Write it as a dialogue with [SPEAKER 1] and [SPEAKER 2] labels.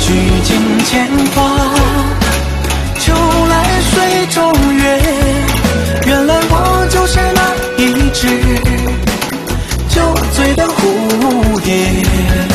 [SPEAKER 1] 举尽铅华，秋来水中月，原来我就是那一只酒醉的蝴蝶。